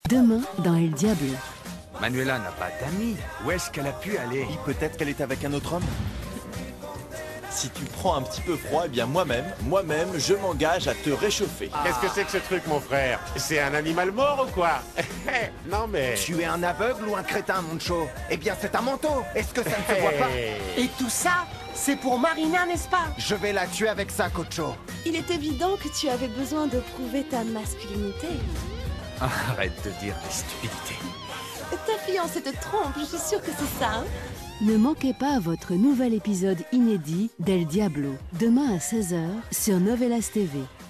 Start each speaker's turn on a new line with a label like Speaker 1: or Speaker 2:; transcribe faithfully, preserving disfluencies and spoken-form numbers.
Speaker 1: Demain, dans El Diablo.
Speaker 2: Manuela n'a pas d'amis. Où est-ce qu'elle a pu aller?
Speaker 3: Peut-être qu'elle est avec un autre homme. Si tu prends un petit peu froid, eh bien moi-même, moi-même, je m'engage à te réchauffer.
Speaker 4: Qu'est-ce que c'est que ce truc, mon frère? C'est un animal mort ou quoi? Non mais...
Speaker 5: Tu es un aveugle ou un crétin, Moncho? Eh bien, c'est un manteau. Est-ce que ça ne se voit pas?
Speaker 6: Et tout ça, c'est pour Marina, n'est-ce pas?
Speaker 5: Je vais la tuer avec ça, Cocho.
Speaker 7: Il est évident que tu avais besoin de prouver ta masculinité.
Speaker 2: Arrête de dire des stupidités.
Speaker 7: Ta fiancée te trompe, je suis sûre que c'est ça, hein?
Speaker 1: Ne manquez pas votre nouvel épisode inédit d'El Diablo, demain à seize heures sur Novelas T V.